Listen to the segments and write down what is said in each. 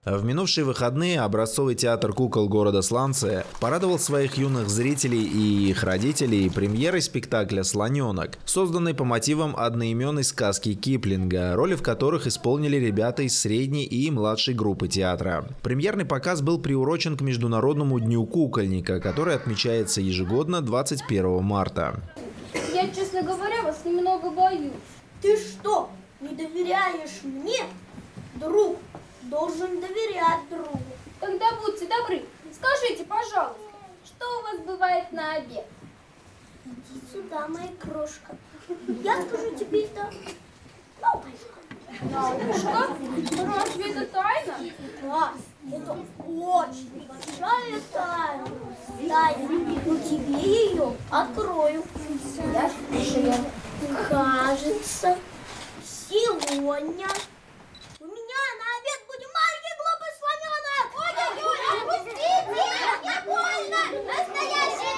В минувшие выходные образцовый театр кукол города Сланцы порадовал своих юных зрителей и их родителей премьерой спектакля «Слоненок», созданной по мотивам одноименной сказки Киплинга, роли в которых исполнили ребята из средней и младшей группы театра. Премьерный показ был приурочен к Международному дню кукольника, который отмечается ежегодно 21 марта. Я, честно говоря, вас немного боюсь. Ты что, не доверяешь мне? Друг должен доверять другу. Тогда будьте добры, скажите, пожалуйста, что у вас бывает на обед? Иди сюда, моя крошка. Я скажу тебе это на ушко. На ушко? Разве это тайна? Да, это очень большая тайна. Тайна, но тебе ее открою. Я слушаю. Кажется, сегодня у меня на обед будет маленький глупый слоненок. Ой-ой-ой, отпустите, мне больно. Настоящий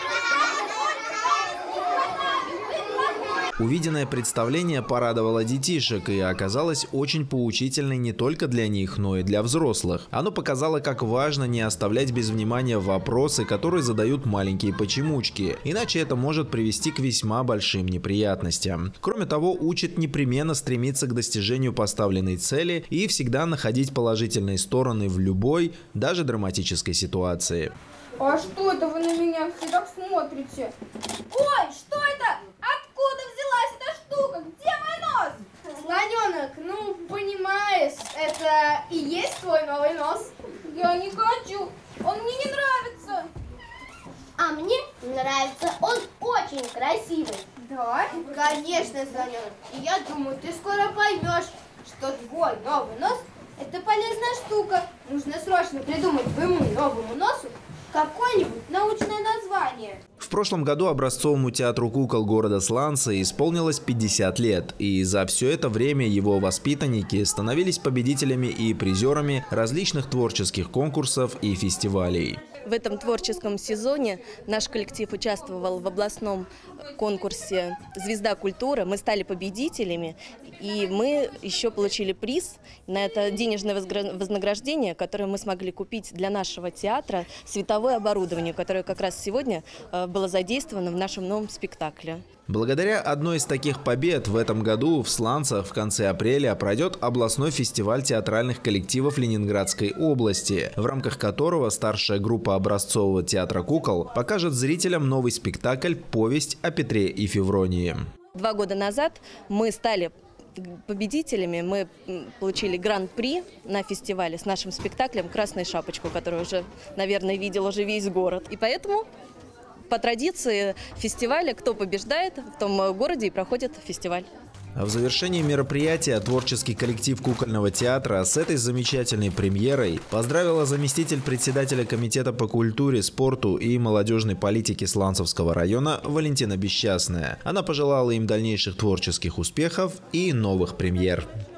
Увиденное представление порадовало детишек и оказалось очень поучительной не только для них, но и для взрослых. Оно показало, как важно не оставлять без внимания вопросы, которые задают маленькие почемучки, иначе это может привести к весьма большим неприятностям. Кроме того, учит непременно стремиться к достижению поставленной цели и всегда находить положительные стороны в любой, даже драматической ситуации. А что это вы на меня все так смотрите? Ой, что это? Откуда взялась эта штука? Где мой нос? Слоненок, ну, понимаешь, это и есть твой новый нос. Я не хочу, он мне не нравится. А мне нравится, он очень красивый. Да? Конечно, слоненок. И я думаю, ты скоро поймешь, что твой новый нос – это полезная штука. Нужно срочно придумать твоему новому носу какое-нибудь научное название. В прошлом году образцовому театру кукол города Сланцы исполнилось 50 лет, и за все это время его воспитанники становились победителями и призерами различных творческих конкурсов и фестивалей. В этом творческом сезоне наш коллектив участвовал в областном конкурсе «Звезда культуры». Мы стали победителями, и мы еще получили приз на это денежное вознаграждение, которое мы смогли купить для нашего театра, световое оборудование, которое как раз сегодня было задействовано в нашем новом спектакле. Благодаря одной из таких побед в этом году в Сланцах в конце апреля пройдет областной фестиваль театральных коллективов Ленинградской области, в рамках которого старшая группа образцового театра кукол покажет зрителям новый спектакль «Повесть о Петре и Февронии». 2 года назад мы стали победителями, мы получили гран-при на фестивале с нашим спектаклем «Красная шапочка», который уже, наверное, видел уже весь город. И поэтому по традиции фестиваля, кто побеждает, в том городе и проходит фестиваль. В завершении мероприятия творческий коллектив кукольного театра с этой замечательной премьерой поздравила заместитель председателя комитета по культуре, спорту и молодежной политике Сланцевского района Валентина Бесчастная. Она пожелала им дальнейших творческих успехов и новых премьер.